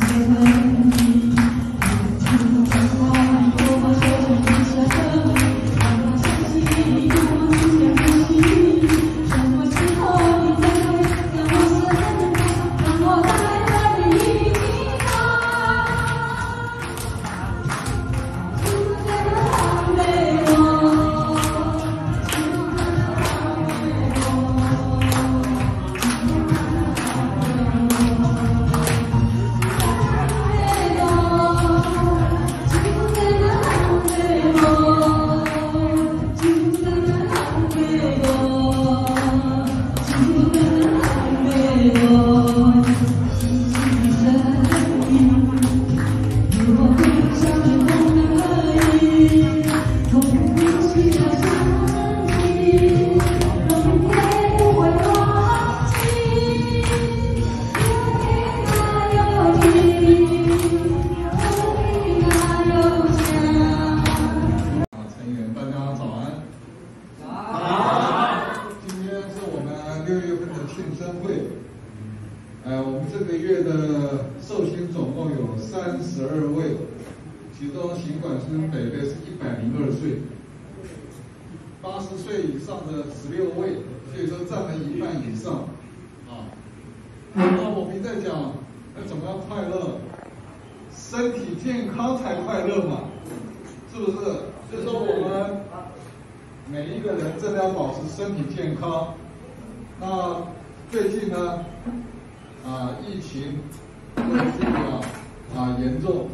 我们这个月的寿星总共有32位，其中行管生北北是102岁，80岁以上的16位，所以说占了一半以上。那我们在讲，怎么样快乐？身体健康才快乐嘛，是不是？所以说我们每一个人真的要保持身体健康。那最近呢？疫情比较严重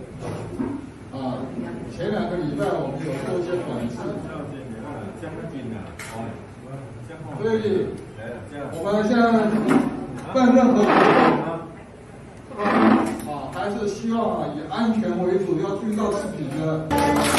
前2个礼拜我们有做一些管制，所以我们现在办任何活动还是希望以安全为主，要注意到自己的。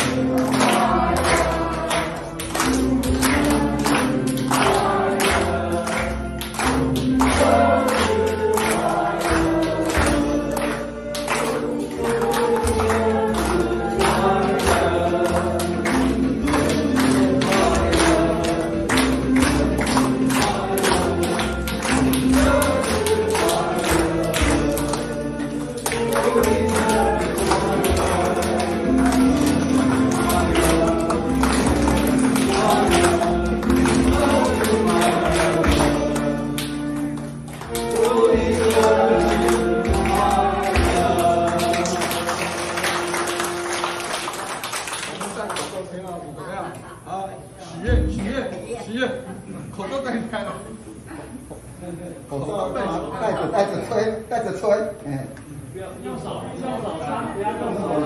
许愿，口罩戴开了， 口罩带着吹， 不要用手擦，不要用手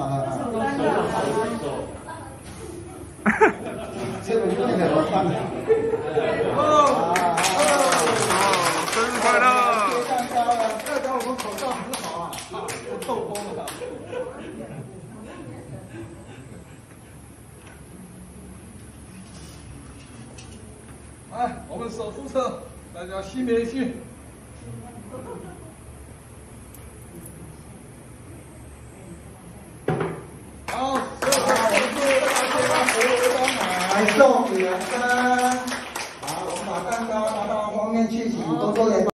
擦， 这个有点麻烦。 生日快乐！ 代表我们口罩很好不透风了。我们手扶车，大家惜别去。好，谢谢大家来送2根。好，我们把蛋糕拿到后面去，请工作人员。